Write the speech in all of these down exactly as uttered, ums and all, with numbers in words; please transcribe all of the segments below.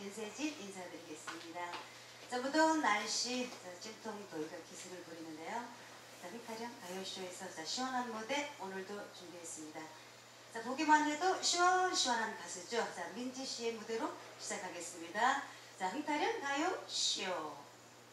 윤세진 인사드리겠습니다. 자, 무더운 날씨, 자, 찜통 더위가 기승을 부리는데요. 자, 휘파령 가요쇼에서 자, 시원한 무대 오늘도 준비했습니다. 자, 보기만 해도 시원시원한 가수죠. 자, 민지 씨의 무대로 시작하겠습니다. 자, 휘파령 가요쇼.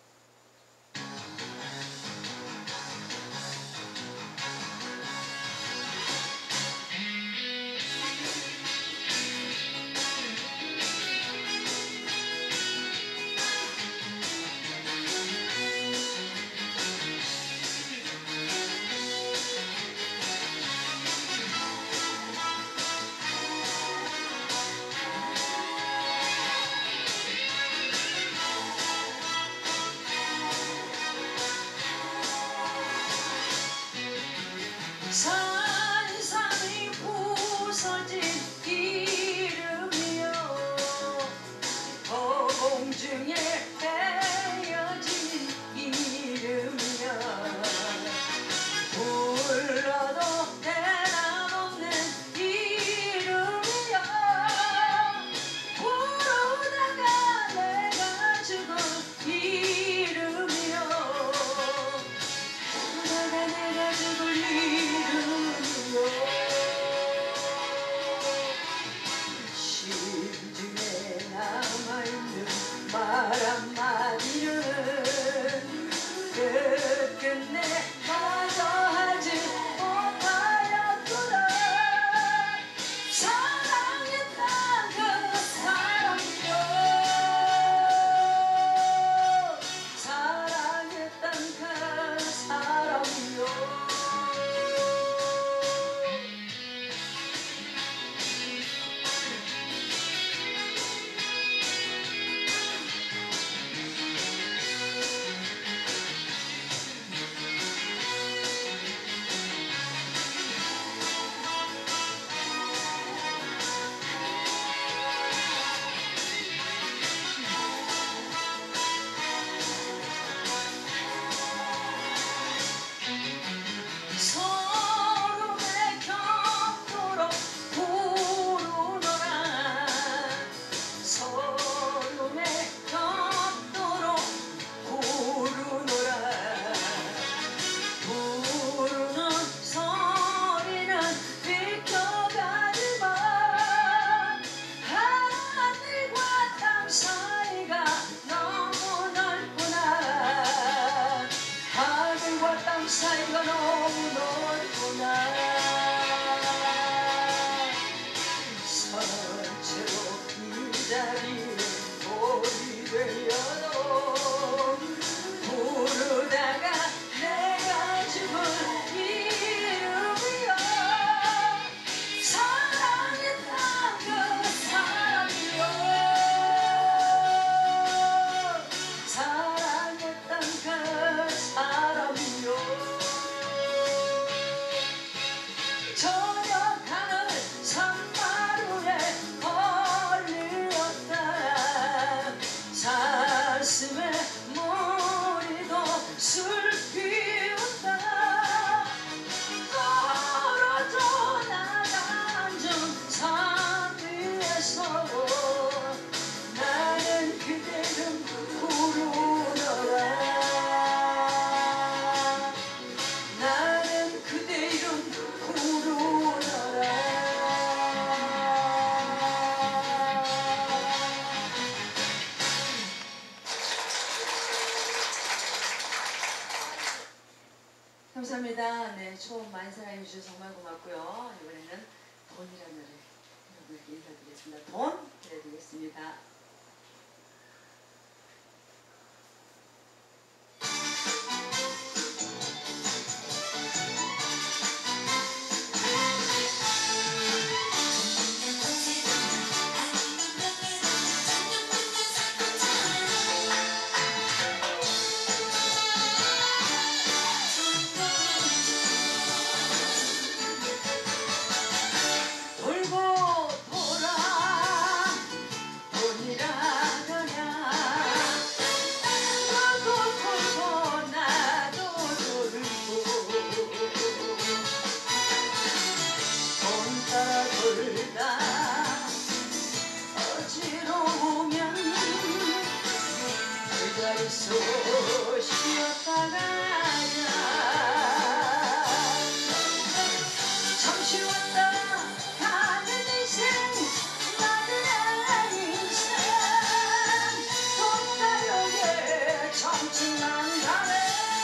산산이 부서진 이름이여 공중에 헤어진 이름이여 불러도 대답없는 이름이여 부르다가 내가 죽은 이름이여 부르다가 내가 죽을 심중에 남아있는 말 한마디는 끝끝내 마저 하지 못하였구나 사랑했던 그 사람이여 사랑했던 그 사람이여 서로의 곁으로 부르노라 서로의 곁으로 부르노라 부르는 소리는 비켜가지만 하늘과 땅 사이가 너무 넓구나 하늘과 땅 사이가 너무 넓구나 선체로 이 자리에 돌이 되어도 부르다가 내가 죽은 이름이여 사랑했던 그 사람이여 사랑했던 그 사람이여 저녁 하늘 산마루에 걸렸다 사슴의 머리도 술 피웠다 떨어져 나간 중 산 위에서 나는 그대 이름 부르노라 나는 그대 이름 부르노라 감사합니다. 네, 초음 많이 사랑해 주셔서 정말 고맙고요. 이번에는 돈이라는 노래 여러분에게 인사드리겠습니다. 돈 들려드리겠습니다. 돌고 돌아 돈이 어서 쉬었다 가자. 잠시 왔다 가는 인생 나그네 인생 돈 따르게 참지만 가네.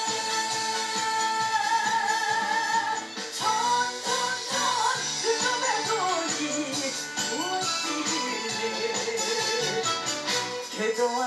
tontonton 그놈의 돈이 무엇이길래 개동안